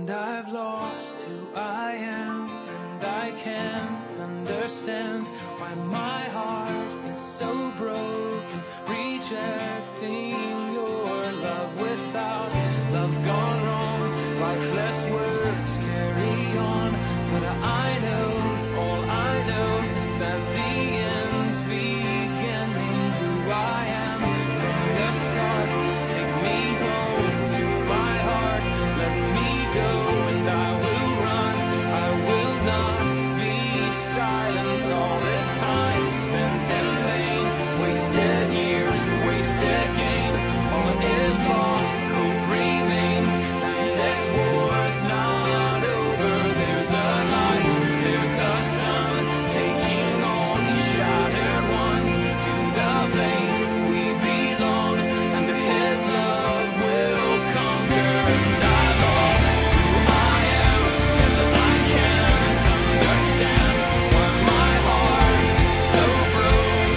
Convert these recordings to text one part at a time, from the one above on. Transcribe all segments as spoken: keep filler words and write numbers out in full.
And I've lost who I am, and I can't understand why my heart is so broken, rejecting your love. Without love gone wrong, lifeless words carry on. But I know, all I know is that the end's beginning. Who I am from the start, take me home to my heart, let me go and I will run. I will not be silent. All this time spent in vain, wasted years, wasted gain. All is lost, hope remains, and this war's not over. There's a light, there's a sun, taking all the shattered ones to the place that we belong, and his love will conquer. And I lost who I am, and I can't understand why my heart is so broken,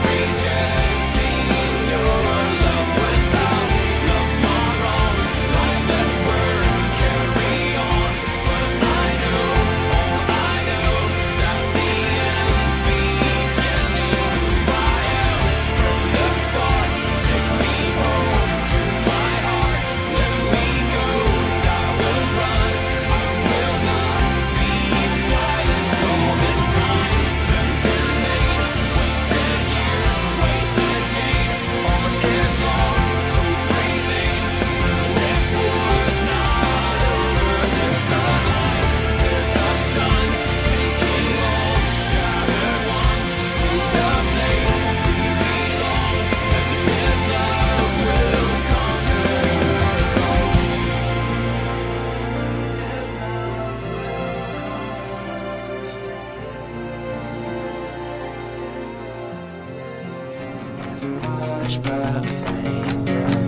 rejecting your love. Without love gone wrong, lifeless words carry on. But I know, all I know is that the end's beginning. Who I am from the start, take me home to my heart, let me go and I will run. I will not be silent. All this time spent in vain, wasted years, wasted gain. All is lost, hope remains, this war's not over. There's a light, there's a sun, taking all the shattered ones to the place we belong, and his love will conquer. His love will conquer.